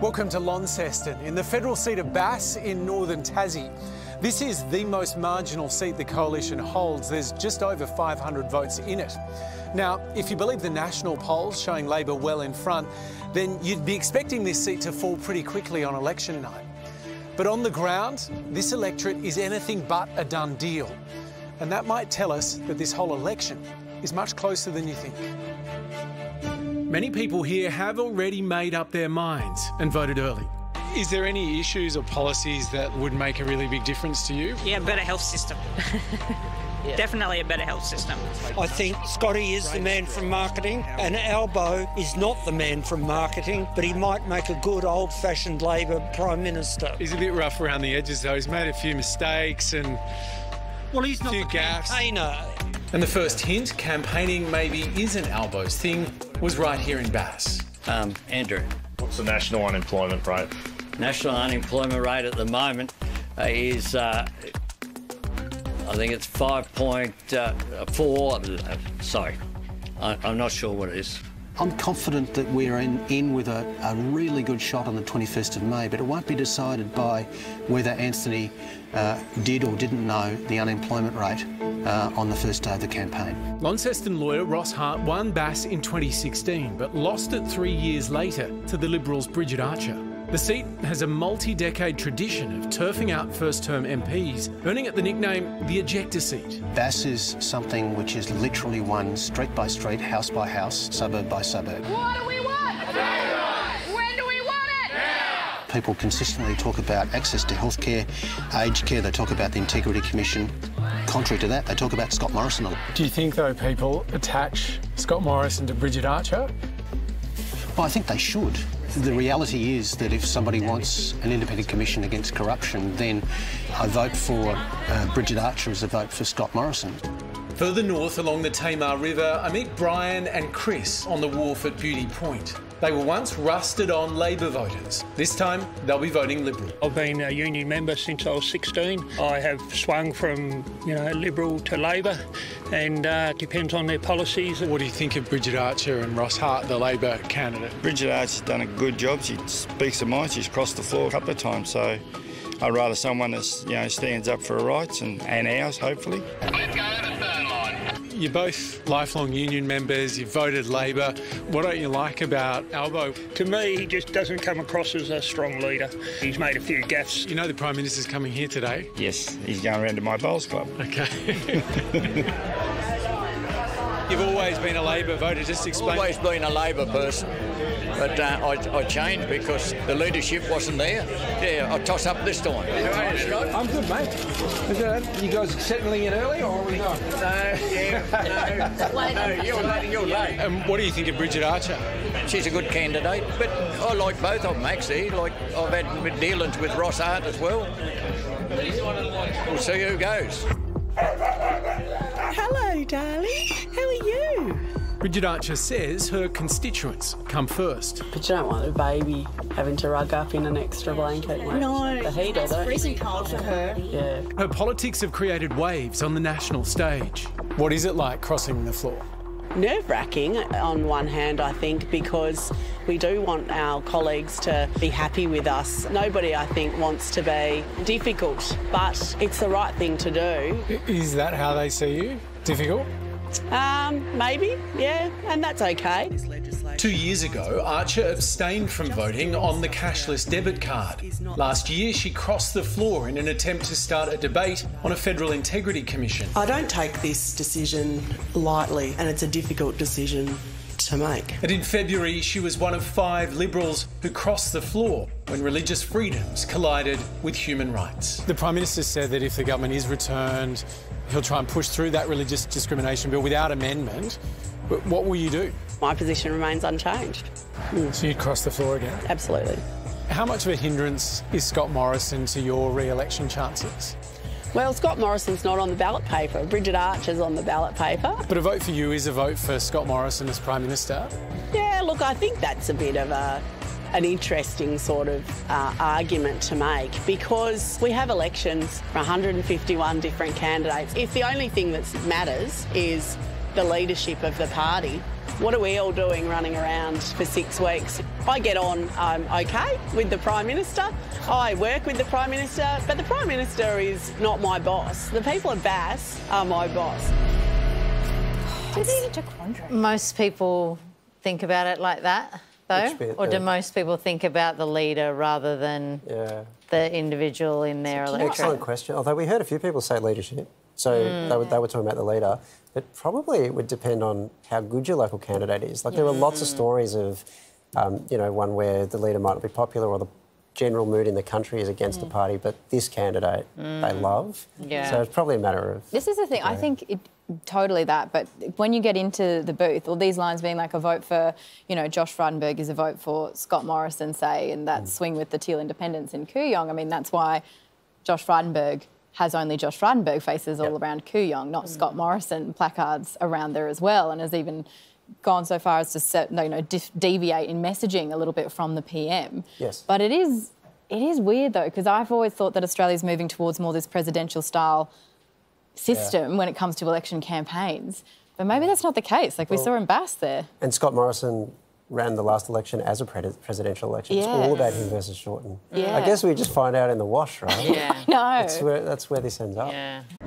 Welcome to Launceston, in the federal seat of Bass in northern Tassie. This is the most marginal seat the coalition holds. There's just over 500 votes in it. Now, if you believe the national polls showing Labor well in front, then you'd be expecting this seat to fall pretty quickly on election night. But on the ground, this electorate is anything but a done deal. And that might tell us that this whole election is much closer than you think. Many people here have already made up their minds and voted early. Is there any issues or policies that would make a really big difference to you? Yeah, better health system. Yeah. Definitely a better health system. I think Scotty is the man from marketing and Albo is not the man from marketing, but he might make a good old-fashioned Labor Prime Minister. He's a bit rough around the edges though. He's made a few mistakes and well, he's not a few the gaffes. Campaigner. And the first hint, campaigning maybe isn't Albo's thing, was right here in Bass. Andrew. What's the national unemployment rate? National unemployment rate at the moment is, I think it's 5.4. Sorry, I'm not sure what it is. I'm confident that we're in with a really good shot on the 21st of May, but it won't be decided by whether Anthony did or didn't know the unemployment rate on the first day of the campaign. Launceston lawyer Ross Hart won Bass in 2016, but lost it 3 years later to the Liberals' Bridget Archer. The seat has a multi-decade tradition of turfing out first-term MPs, earning it the nickname the ejector seat. Bass is something which is literally won street by street, house by house, suburb by suburb. What do we want? When do we want it? Now! People consistently talk about access to healthcare, aged care, they talk about the Integrity Commission. Contrary to that, they talk about Scott Morrison a lot. Do you think, though, people attach Scott Morrison to Bridget Archer? Well, I think they should. The reality is that if somebody wants an independent commission against corruption, then a vote for Bridget Archer is a vote for Scott Morrison. Further north along the Tamar River, I meet Brian and Chris on the wharf at Beauty Point. They were once rusted-on Labor voters. This time, they'll be voting Liberal. I've been a union member since I was 16. I have swung from, Liberal to Labor, and depends on their policies. What do you think of Bridget Archer and Ross Hart, the Labor candidate? Bridget Archer's done a good job. She speaks her mind. She's crossed the floor a couple of times, so I'd rather someone that stands up for her rights and ours, hopefully. Let's go to the third line. You're both lifelong union members, you've voted Labor. What don't you like about Albo? To me, he just doesn't come across as a strong leader. He's made a few gaffes. You know the Prime Minister's coming here today? Yes, he's going around to my bowls club. OK. You've always been a Labor voter, just explain. Always been a Labor person, but I changed because the leadership wasn't there. Yeah, I'll toss up this time. I'm good, mate. Is that, you guys settling in early or are we not? No, you're late. And what do you think of Bridget Archer? She's a good candidate, but I like both of them actually. Like I've had dealings with Ross Hart as well. We'll see who goes. Hello, darling. How are you? Bridget Archer says her constituents come first. But you don't want a baby having to rug up in an extra blanket. No. The heater, It's freezing cold for her. Yeah. Her politics have created waves on the national stage. What is it like crossing the floor? Nerve-wracking on one hand, I think, because we do want our colleagues to be happy with us. Nobody, I think, wants to be difficult, but it's the right thing to do. Is that how they see you? Difficult? Maybe, yeah, and that's okay. 2 years ago, Archer abstained from voting on the cashless debit card. Last year, she crossed the floor in an attempt to start a debate on a federal integrity commission. I don't take this decision lightly, and it's a difficult decision to make. And in February, she was one of 5 Liberals who crossed the floor when religious freedoms collided with human rights. The Prime Minister said that if the government is returned, he'll try and push through that religious discrimination bill without amendment. But what will you do? My position remains unchanged. So you'd cross the floor again? Absolutely. How much of a hindrance is Scott Morrison to your re-election chances? Well, Scott Morrison's not on the ballot paper. Bridget Archer's on the ballot paper. But a vote for you is a vote for Scott Morrison as Prime Minister. Yeah, look, I think that's a bit of an interesting sort of argument to make because we have elections for 151 different candidates. If the only thing that matters is the leadership of the party, What are we all doing running around for 6 weeks? I get on okay with the Prime Minister. I work with the Prime Minister, but the Prime Minister is not my boss. The people of Bass are my boss. It's such a quandary. Most people think about it like that, though? Or do most people think about the leader rather than the individual in their electorate? Excellent question. Although we heard a few people say leadership. So they were talking about the leader. But probably it would depend on how good your local candidate is. Like there were lots of stories of, one where the leader might not be popular or the general mood in the country is against the party, but this candidate they love. Yeah. So it's probably a matter of... This is the thing. I think totally that. But when you get into the booth, all these lines being like a vote for, Josh Frydenberg is a vote for Scott Morrison, say, and that swing with the Teal Independents in Kooyong. I mean, that's why Josh Frydenberg has only Josh Frydenberg faces all around Kooyong, not Scott Morrison placards around there as well, and has even gone so far as to deviate in messaging a little bit from the PM. Yes. But it is weird though, because I've always thought that Australia's moving towards more this presidential style system when it comes to election campaigns. But maybe that's not the case. Like we saw in Bass there. And Scott Morrison ran the last election as a presidential election. It's all about him versus Shorten. Yeah. I guess we just find out in the wash, right? Yeah. No. That's where this ends up. Yeah.